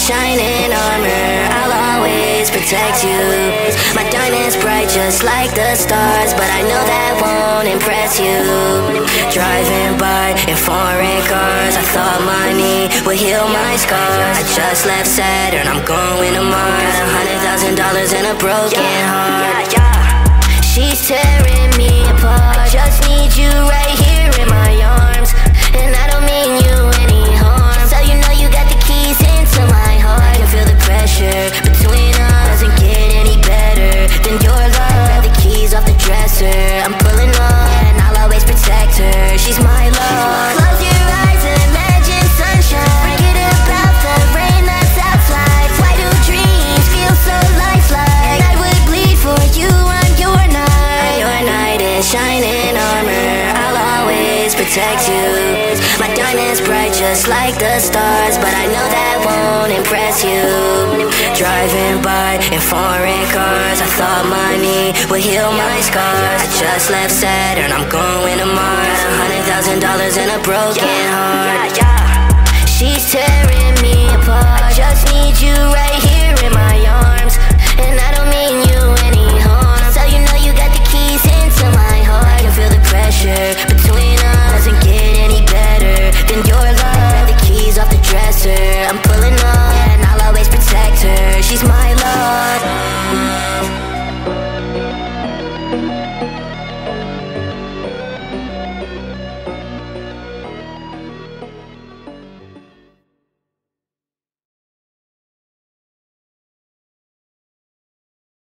shining armor, I'll always protect you. My diamond's bright just like the stars, but I know that won't impress you. Driving by in foreign cars, I thought money would heal my scars. I just left Saturn, I'm going to Mars. Got $100,000 and a broken heart. She's tearing me apart, just need you right here in my arms. And I don't mean you any harm, so you know you got the keys into my heart. I can feel the pressure between us, doesn't get any better than your love. Grab the keys off the dresser, I'm pulling up, and I'll always protect her. She's my love. Close your eyes and imagine sunshine. Forget about the rain that's outside. Why do dreams feel so lifelike? I would bleed for you on your night. Your night is shining armor, I'll always protect you. My diamond's bright just like the stars, but I know that won't impress you. Driving by in foreign cars, I thought money would heal my scars. I just left Saturn, I'm going to Mars. Got $100,000 and a broken heart. She's tearing me apart, just need you right here.